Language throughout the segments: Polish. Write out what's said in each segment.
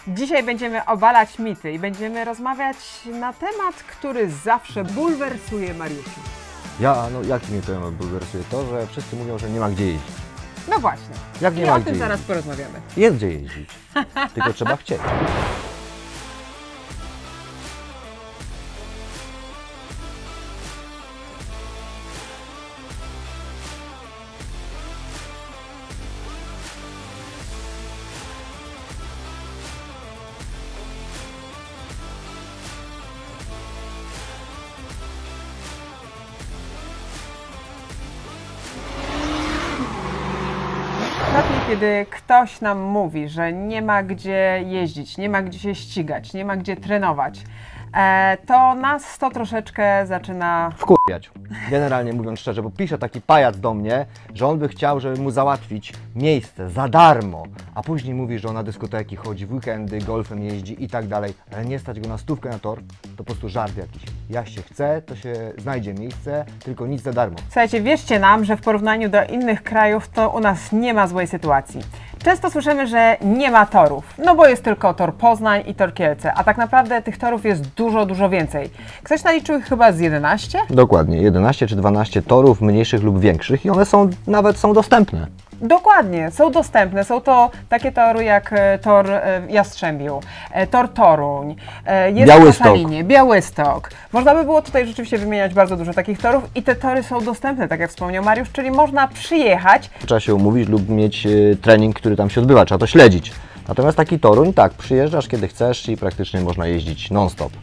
Dzisiaj będziemy obalać mity i będziemy rozmawiać na temat, który zawsze bulwersuje Mariusza. Jak mnie to bulwersuje? To, że wszyscy mówią, że nie ma gdzie jeździć. No właśnie. Jak nie I ma o gdzie tym zaraz jeździć? porozmawiamy. Jest gdzie jeździć, tylko trzeba chcieć. Lepiej, kiedy ktoś nam mówi, że nie ma gdzie jeździć, nie ma gdzie się ścigać, nie ma gdzie trenować, to nas to troszeczkę zaczyna Wkurwiać. Generalnie mówiąc szczerze, bo pisze taki pajac do mnie, że on by chciał, żeby mu załatwić miejsce za darmo, a później mówi, że on na dyskoteki chodzi, w weekendy, golfem jeździ i tak dalej, ale nie stać go na stówkę na tor, to po prostu żart jakiś. Jak się chce, to się znajdzie miejsce, tylko nic za darmo. Słuchajcie, wierzcie nam, że w porównaniu do innych krajów to u nas nie ma złej sytuacji. Często słyszymy, że nie ma torów, no bo jest tylko tor Poznań i tor Kielce, a tak naprawdę tych torów jest dużo więcej. Ktoś naliczył ich chyba z 11? Dokładnie, 11 czy 12 torów mniejszych lub większych i one nawet są dostępne. Dokładnie, są dostępne. Są to takie tory jak tor Jastrzębiu, tor Toruń, jest Białystok. na Szalinie, Białystok. Można by było tutaj rzeczywiście wymieniać bardzo dużo takich torów i te tory są dostępne, tak jak wspomniał Mariusz, czyli można przyjechać. Trzeba się umówić lub mieć trening, który tam się odbywa, trzeba to śledzić. Natomiast taki Toruń, tak, przyjeżdżasz kiedy chcesz i praktycznie można jeździć non-stop.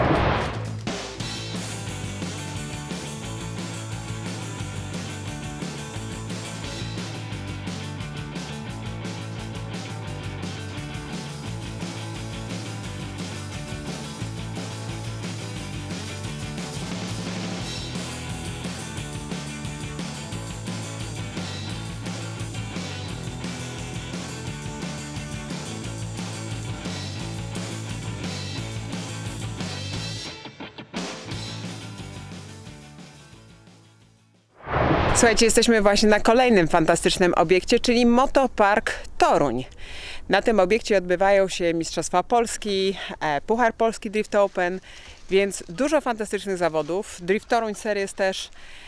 Słuchajcie, jesteśmy właśnie na kolejnym fantastycznym obiekcie, czyli Motopark Toruń. Na tym obiekcie odbywają się Mistrzostwa Polski, Puchar Polski Drift Open, więc dużo fantastycznych zawodów, Drift Toruń Series też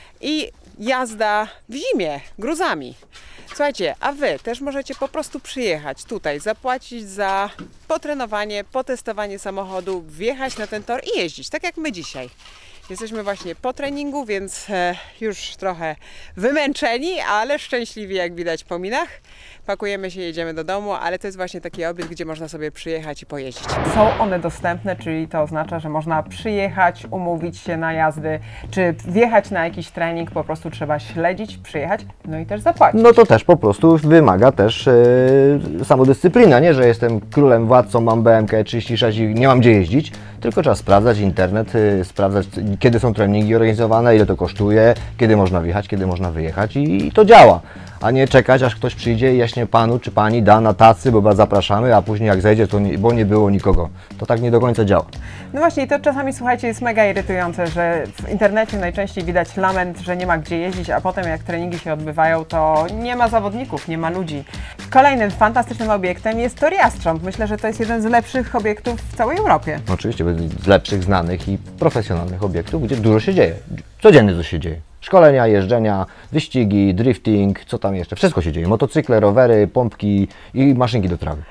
i jazda w zimie gruzami. Słuchajcie, a Wy też możecie po prostu przyjechać tutaj, zapłacić za potrenowanie, potestowanie samochodu, wjechać na ten tor i jeździć, tak jak my dzisiaj. Jesteśmy właśnie po treningu, więc już trochę wymęczeni, ale szczęśliwi, jak widać po minach. Pakujemy się, jedziemy do domu, ale to jest właśnie taki obiekt, gdzie można sobie przyjechać i pojeździć. Są one dostępne, czyli to oznacza, że można przyjechać, umówić się na jazdy, czy wjechać na jakiś trening, po prostu trzeba śledzić, przyjechać, no i też zapłacić. No to też po prostu wymaga też samodyscyplina, nie, że jestem królem, władcą, mam BMK 36 i nie mam gdzie jeździć, tylko trzeba sprawdzać internet, sprawdzać kiedy są treningi organizowane, ile to kosztuje, kiedy można wjechać, kiedy można wyjechać i to działa. A nie czekać, aż ktoś przyjdzie i jaśnie panu czy pani da na tacy, bo was zapraszamy, a później jak zejdzie, to bo nie było nikogo. To tak nie do końca działa. No właśnie, to czasami, słuchajcie, jest mega irytujące, że w internecie najczęściej widać lament, że nie ma gdzie jeździć, a potem jak treningi się odbywają, to nie ma zawodników, nie ma ludzi. Kolejnym fantastycznym obiektem jest tor Jastrząb. Myślę, że to jest jeden z lepszych obiektów w całej Europie. Oczywiście, z lepszych, znanych i profesjonalnych obiektów, gdzie dużo się dzieje. Codziennie coś się dzieje. Szkolenia, jeżdżenia, wyścigi, drifting, co tam jeszcze? Wszystko się dzieje. Motocykle, rowery, pompki i maszynki do trawy.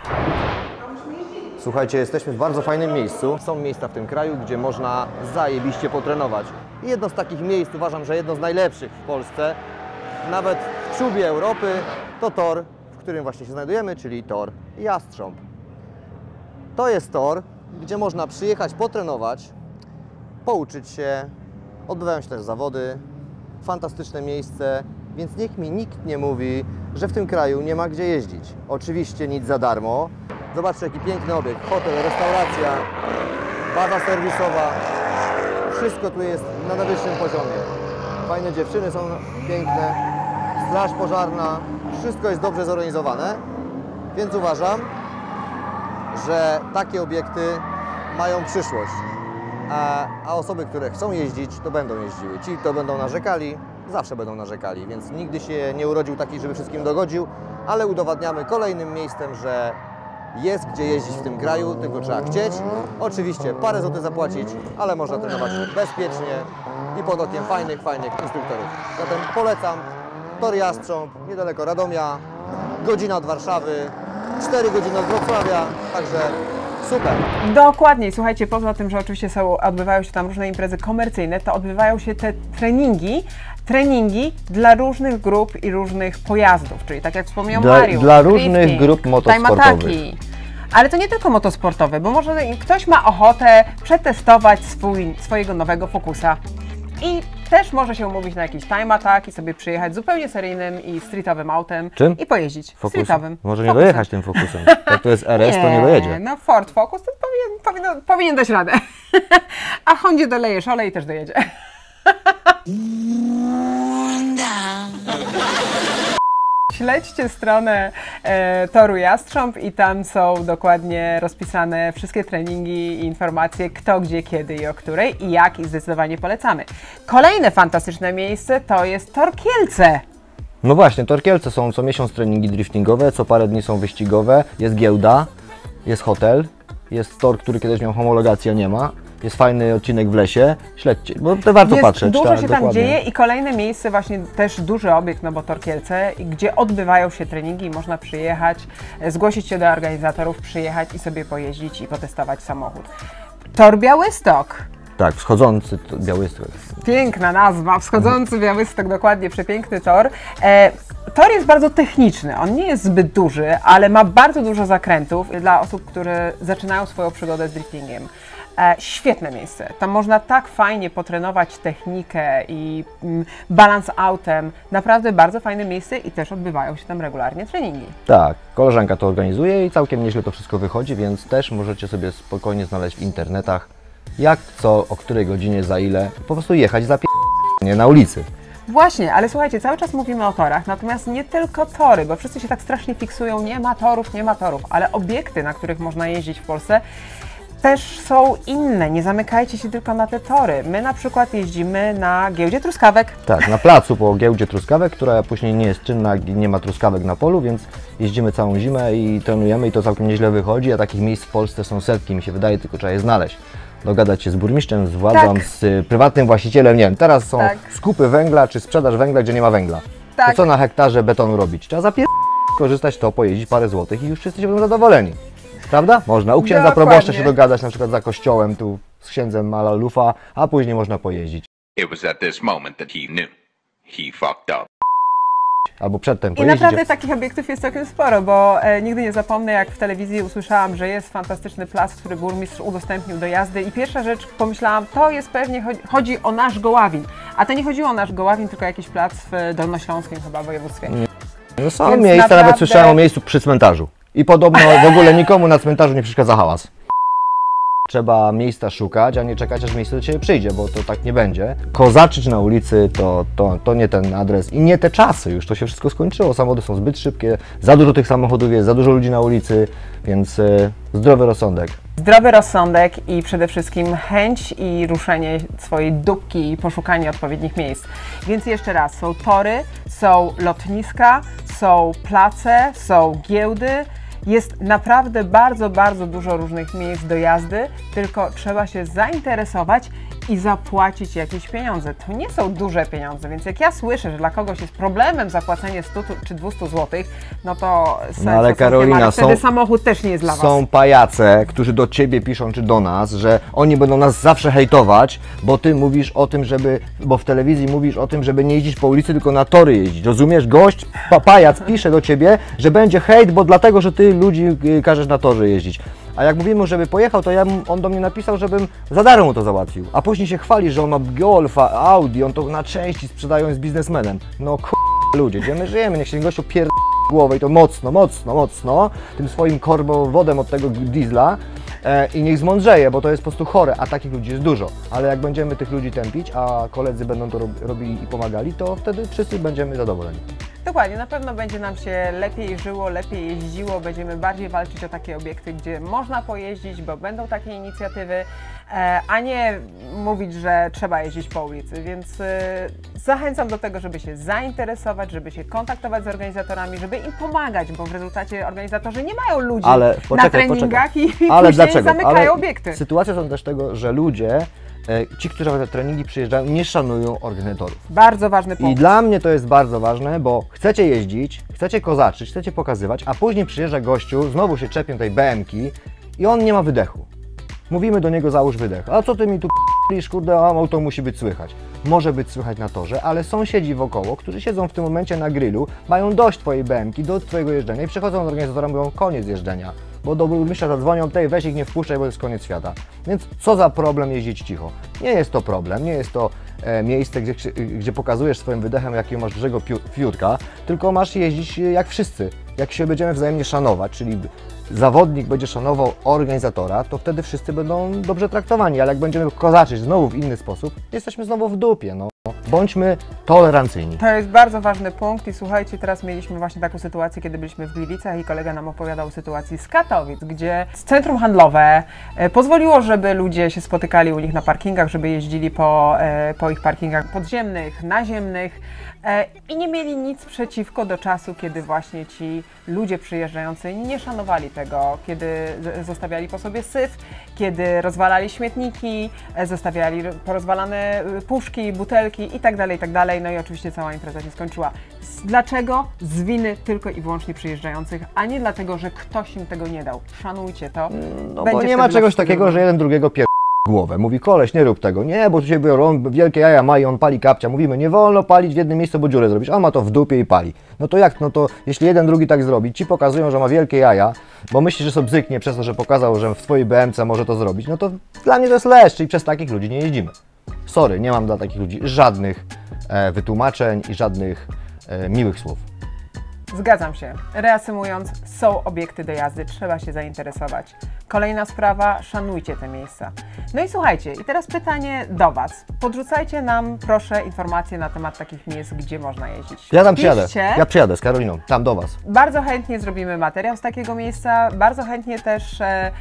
Słuchajcie, jesteśmy w bardzo fajnym miejscu. Są miejsca w tym kraju, gdzie można zajebiście potrenować. I jedno z takich miejsc, uważam, że jedno z najlepszych w Polsce, nawet w czubie Europy, to tor, w którym właśnie się znajdujemy, czyli tor Jastrząb. To jest tor, gdzie można przyjechać, potrenować, pouczyć się, odbywają się też zawody. Fantastyczne miejsce, więc niech mi nikt nie mówi, że w tym kraju nie ma gdzie jeździć. Oczywiście nic za darmo. Zobaczcie, jaki piękny obiekt. Hotel, restauracja, baza serwisowa. Wszystko tu jest na najwyższym poziomie. Fajne dziewczyny są piękne, straż pożarna. Wszystko jest dobrze zorganizowane, więc uważam, że takie obiekty mają przyszłość. A osoby, które chcą jeździć, to będą jeździły. Ci, kto będą narzekali, zawsze będą narzekali, więc nigdy się nie urodził taki, żeby wszystkim dogodził, ale udowadniamy kolejnym miejscem, że jest gdzie jeździć w tym kraju, tylko trzeba chcieć. Oczywiście parę złotych zapłacić, ale można trenować bezpiecznie i pod okiem fajnych instruktorów. Zatem polecam Tor Jastrząb, niedaleko Radomia, godzina od Warszawy, 4 godziny od Wrocławia, także super. Dokładnie, słuchajcie, poza tym, że oczywiście odbywają się tam różne imprezy komercyjne, to odbywają się te treningi dla różnych grup i różnych pojazdów, czyli tak jak wspomniał Mariusz, dla różnych grup motosportowych. Ale to nie tylko motosportowe, bo może ktoś ma ochotę przetestować swojego nowego Focusa i też może się umówić na jakiś time attack i sobie przyjechać zupełnie seryjnym i streetowym autem. Czym? I pojeździć. Streetowym. Może nie dojechać tym Focusem. Jak to jest RS, to nie dojedzie. No Ford Focus to powinien dać radę. A Hondzie dolejesz olej i też dojedzie. Śledźcie stronę Toru Jastrząb i tam są dokładnie rozpisane wszystkie treningi i informacje, kto, gdzie, kiedy i o której i jak, i zdecydowanie polecamy. Kolejne fantastyczne miejsce to jest Tor Kielce. No właśnie, Tor Kielce są co miesiąc treningi driftingowe, co parę dni są wyścigowe, jest giełda, jest hotel, jest tor, który kiedyś miał homologację, a nie ma. Jest fajny odcinek w lesie, śledźcie, bo to warto patrzeć. Dużo tak, się dokładnie. tam dzieje i kolejne miejsce, właśnie też duży obiekt, no bo Tor Kielce, gdzie odbywają się treningi i można przyjechać, zgłosić się do organizatorów, przyjechać i sobie pojeździć i potestować samochód. Tor Białystok. Tak, wschodzący Białystok. Piękna nazwa, wschodzący Białystok, dokładnie, przepiękny tor. Tor jest bardzo techniczny, on nie jest zbyt duży, ale ma bardzo dużo zakrętów dla osób, które zaczynają swoją przygodę z driftingiem. Świetne miejsce. Tam można tak fajnie potrenować technikę i balans autem. Naprawdę bardzo fajne miejsce i też odbywają się tam regularnie treningi. Tak, koleżanka to organizuje i całkiem nieźle to wszystko wychodzi, więc też możecie sobie spokojnie znaleźć w internetach jak, co, o której godzinie, za ile. Po prostu jechać za nie na ulicy. Właśnie, ale słuchajcie, cały czas mówimy o torach, natomiast nie tylko tory, bo wszyscy się tak strasznie fiksują, nie ma torów, ale obiekty, na których można jeździć w Polsce, też są inne. Nie zamykajcie się tylko na te tory. My na przykład jeździmy na giełdzie truskawek. Tak, na placu po giełdzie truskawek, która później nie jest czynna, nie ma truskawek na polu, więc jeździmy całą zimę i trenujemy i to całkiem nieźle wychodzi, a takich miejsc w Polsce są setki, mi się wydaje, tylko trzeba je znaleźć. Dogadać się z burmistrzem, z władzą, tak, z prywatnym właścicielem, nie wiem, teraz są tak, skupy węgla czy sprzedaż węgla, gdzie nie ma węgla. tak. To co na hektarze betonu robić? Trzeba korzystać to, pojeździć parę złotych i już wszyscy się będą zadowoleni. Prawda? Można u księdza proboszcza się dogadać, na przykład za kościołem, tu z księdzem ala lufa, a później można pojeździć. It was at this moment that he knew. He fucked up. Albo przedtem I pojeździć. naprawdę takich obiektów jest całkiem sporo, bo nigdy nie zapomnę, jak w telewizji usłyszałam, że jest fantastyczny plac, który burmistrz udostępnił do jazdy i pierwsza rzecz pomyślałam, to jest pewnie, chodzi o nasz Goławin. A to nie chodziło o nasz Goławin, tylko jakiś plac w Dolnośląskim chyba województwie. No są Więc miejsca, naprawdę... nawet słyszałem o miejscu przy cmentarzu. I podobno w ogóle nikomu na cmentarzu nie przeszkadza hałas. Trzeba miejsca szukać, a nie czekać, aż miejsce do Ciebie przyjdzie, bo to tak nie będzie. Kozaczyć na ulicy to nie ten adres i nie te czasy. Już to się wszystko skończyło. Samochody są zbyt szybkie, za dużo tych samochodów jest, za dużo ludzi na ulicy, więc zdrowy rozsądek. Zdrowy rozsądek i przede wszystkim chęć i ruszenie swojej dupki i poszukanie odpowiednich miejsc. Więc jeszcze raz, są tory, są lotniska, są place, są giełdy. Jest naprawdę bardzo, bardzo dużo różnych miejsc do jazdy, tylko trzeba się zainteresować i zapłacić jakieś pieniądze. To nie są duże pieniądze, więc jak ja słyszę, że dla kogoś jest problemem zapłacenie 100 czy 200 zł, no to No ale Karolina, wtedy samochód też nie jest dla Was. Są pajace, którzy do Ciebie piszą czy do nas, że oni będą nas zawsze hejtować, bo Ty mówisz o tym, bo w telewizji mówisz o tym, żeby nie jeździć po ulicy, tylko na tory jeździć. Rozumiesz? Gość, pajac pisze do Ciebie, że będzie hejt, bo dlatego, że Ty ludzi każesz na torze jeździć. A jak mówimy, żeby pojechał, to on do mnie napisał, żebym za darmo mu to załatwił. A później się chwali, że on ma Golfa, Audi, on to na części sprzedają, jest biznesmenem. No ludzie, gdzie my żyjemy? Niech się gościu głowę i to mocno, tym swoim korbowodem od tego diesla i niech zmądrzeje, bo to jest po prostu chore, a takich ludzi jest dużo. Ale jak będziemy tych ludzi tępić, a koledzy będą to robili i pomagali, to wtedy wszyscy będziemy zadowoleni. Dokładnie, na pewno będzie nam się lepiej żyło, lepiej jeździło, będziemy bardziej walczyć o takie obiekty, gdzie można pojeździć, bo będą takie inicjatywy, a nie mówić, że trzeba jeździć po ulicy, więc zachęcam do tego, żeby się zainteresować, żeby się kontaktować z organizatorami, żeby im pomagać, bo w rezultacie organizatorzy nie mają ludzi na treningach i później zamykają obiekty. Sytuacje są też tego, że ludzie, ci, którzy na te treningi przyjeżdżają, nie szanują organizatorów. Bardzo ważny punkt. I dla mnie to jest bardzo ważne, bo chcecie jeździć, chcecie kozaczyć, chcecie pokazywać, a później przyjeżdża gościu, znowu się czepią tej BM-ki i on nie ma wydechu. Mówimy do niego, załóż wydech. A co ty mi tu p***lisz, kurde, a auto musi być słychać. Może być słychać na torze, ale sąsiedzi wokoło, którzy siedzą w tym momencie na grillu, mają dość twojej BM-ki, do twojego jeżdżenia i przychodzą do organizatora i mówią, koniec jeżdżenia. Bo do burmistrza zadzwonią, weź ich nie wpuszczaj, bo jest koniec świata. Więc co za problem jeździć cicho? Nie jest to problem, nie jest to miejsce, gdzie pokazujesz swoim wydechem, jakiego masz dużego fiutka, tylko masz jeździć jak wszyscy. Jak się będziemy wzajemnie szanować, czyli zawodnik będzie szanował organizatora, to wtedy wszyscy będą dobrze traktowani, ale jak będziemy kozaczyć znowu w inny sposób, jesteśmy znowu w dupie, no. Bądźmy tolerancyjni. To jest bardzo ważny punkt i słuchajcie, teraz mieliśmy właśnie taką sytuację, kiedy byliśmy w Gliwicach i kolega nam opowiadał o sytuacji z Katowic, gdzie centrum handlowe pozwoliło, żeby ludzie się spotykali u nich na parkingach, żeby jeździli po ich parkingach podziemnych, naziemnych i nie mieli nic przeciwko do czasu, kiedy właśnie ci ludzie przyjeżdżający nie szanowali tego, kiedy zostawiali po sobie syf, kiedy rozwalali śmietniki, zostawiali porozwalane puszki, butelki i tak dalej, no i oczywiście cała impreza się skończyła. Dlaczego? Z winy tylko i wyłącznie przyjeżdżających, a nie dlatego, że ktoś im tego nie dał. Szanujcie to. No bo nie ma czegoś takiego, że jeden drugiego głowę. Mówi, koleś, nie rób tego. Nie, bo tu się biorą, wielkie jaja ma i on pali kapcia. Mówimy, nie wolno palić w jednym miejscu, bo dziurę zrobić. On ma to w dupie i pali. No to jak? No to jeśli jeden drugi tak zrobi, ci pokazują, że ma wielkie jaja, bo myśli, że sobie bzyknie przez to, że pokazał, że w swojej BMC może to zrobić, no to dla mnie to jest leszcz i przez takich ludzi nie jeździmy. Sorry, nie mam dla takich ludzi żadnych wytłumaczeń i żadnych miłych słów. Zgadzam się. Reasumując, są obiekty do jazdy, trzeba się zainteresować. Kolejna sprawa, szanujcie te miejsca. No i słuchajcie, i teraz pytanie do Was. Podrzucajcie nam proszę informacje na temat takich miejsc, gdzie można jeździć. Ja tam przyjadę. Ja przyjadę z Karoliną, tam do Was. Bardzo chętnie zrobimy materiał z takiego miejsca, bardzo chętnie też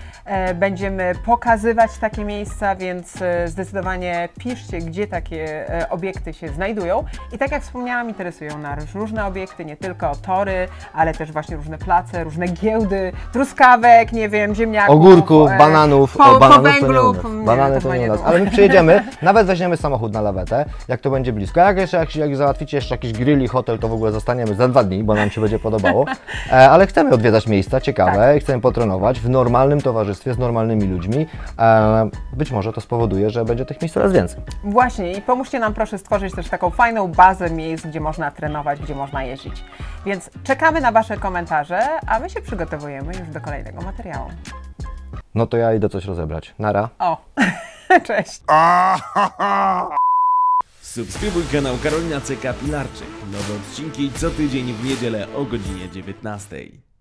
będziemy pokazywać takie miejsca, więc zdecydowanie piszcie, gdzie takie obiekty się znajdują. I tak jak wspomniałam, interesują nas różne obiekty, nie tylko tory, ale też właśnie różne place, różne giełdy, truskawek, nie wiem, ziemniaków, ogórków, bananów, po węglu. Banany to nie u nas, ale my przyjedziemy, nawet weźmiemy samochód na lawetę, jak to będzie blisko. Jak załatwicie jeszcze jakiś grill i hotel, to w ogóle zostaniemy za 2 dni, bo nam się będzie podobało. Ale chcemy odwiedzać miejsca ciekawe, tak. Chcemy potrenować w normalnym towarzystwie, z normalnymi ludźmi. Być może to spowoduje, że będzie tych miejsc coraz więcej. Właśnie i pomóżcie nam proszę stworzyć też taką fajną bazę miejsc, gdzie można trenować, gdzie można jeździć. Więc czekamy na Wasze komentarze, a my się przygotowujemy już do kolejnego materiału. No to ja idę coś rozebrać. Nara. O, cześć. Subskrybuj kanał Karolina CK Pilarczyk. Nowe odcinki co tydzień w niedzielę o godzinie 19.